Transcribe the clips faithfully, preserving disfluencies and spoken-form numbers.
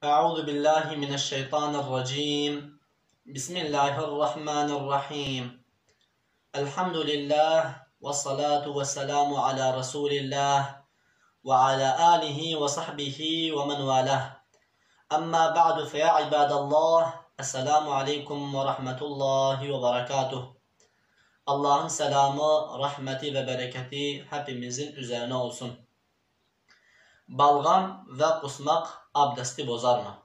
Euzu billahi mineşşeytanirracim. Bismillahirrahmanirrahim. Elhamdülillah ve salatu ve selamu ala Resulillah ve ala alihi ve sahbihi ve men valah. Amma ba'du fe ya ibadallah. Esselamu aleyküm ve rahmetullahi ve berekatuh. Allah'ın selamı, rahmeti ve bereketi hepimizin üzerine olsun. Balgam ve kusmak abdesti bozar mı?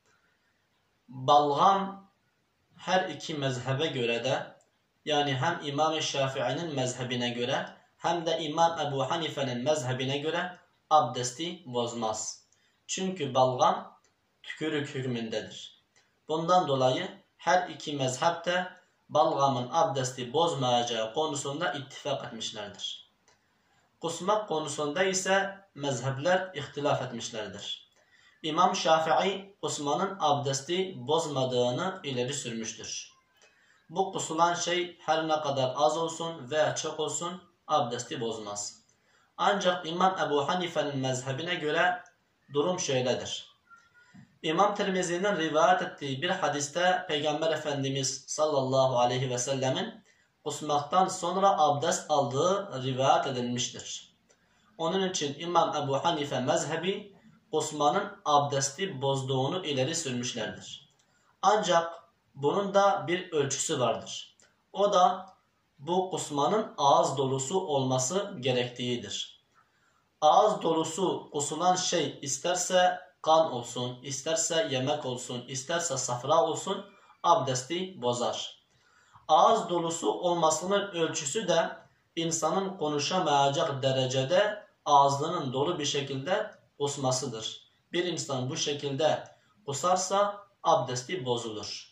Balgam her iki mezhebe göre de, yani hem İmam-ı Şafii'nin mezhebine göre hem de İmam Ebu Hanife'nin mezhebine göre abdesti bozmaz. Çünkü balgam tükürük hükmündedir. Bundan dolayı her iki mezhep de balgamın abdesti bozmayacağı konusunda ittifak etmişlerdir. Kusmak konusunda ise mezhepler ihtilaf etmişlerdir. İmam Şafii kusmanın abdesti bozmadığını ileri sürmüştür. Bu kusulan şey her ne kadar az olsun veya çok olsun abdesti bozmaz. Ancak İmam Ebu Hanife'nin mezhebine göre durum şöyledir. İmam Tirmizi'nin rivayet ettiği bir hadiste Peygamber Efendimiz sallallahu aleyhi ve sellemin kusmaktan sonra abdest aldığı rivayet edilmiştir. Onun için İmam Ebu Hanife mezhebi kusmanın abdesti bozduğunu ileri sürmüşlerdir. Ancak bunun da bir ölçüsü vardır. O da bu kusmanın ağız dolusu olması gerektiğidir. Ağız dolusu kusulan şey isterse kan olsun, isterse yemek olsun, isterse safra olsun abdesti bozar. Ağız dolusu olmasının ölçüsü de insanın konuşamayacak derecede ağzının dolu bir şekilde kusmasıdır. Bir insan bu şekilde kusarsa abdesti bozulur.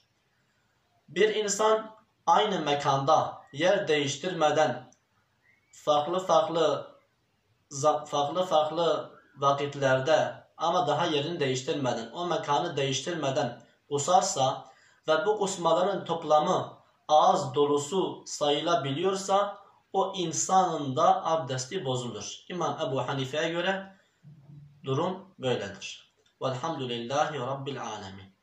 Bir insan aynı mekanda yer değiştirmeden farklı farklı farklı farklı vakitlerde ama daha yerini değiştirmeden, o mekanı değiştirmeden kusarsa ve bu kusmaların toplamı ağız dolusu sayılabiliyorsa o insanın da abdesti bozulur. İmam Ebu Hanife'ye göre durum böyledir. Velhamdülillahi Rabbil alemin.